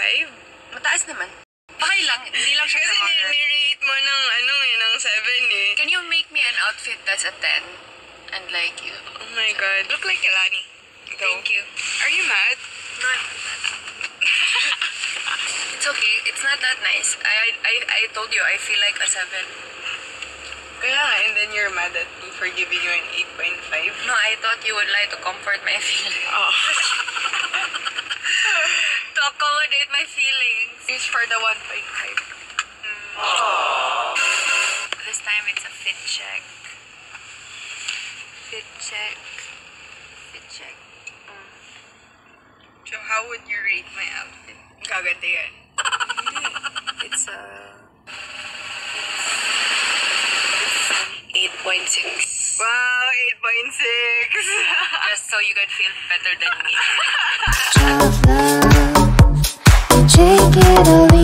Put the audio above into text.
Mataas naman. Okay lang, hindi lang siya kasi ni-rate mo ng ng 7 eh. Can you make me an outfit that's a 10? And like you. Oh my god. Look like Elani. Thank you. Are you mad? No, I'm not mad. It's okay. It's not that nice. I told you, I feel like a 7. Kaya nga, and then you're mad at me for giving you an 8.5? No, I thought you would like to comfort my feelings. Oh. To accommodate my feelings. It's for the 1.5. This time it's a fit check. Fit check. Fit check. So how would you rate my outfit? Kaganda yan. It's 8.6. Wow, 8.6. Just so you can feel better than me. Take it away.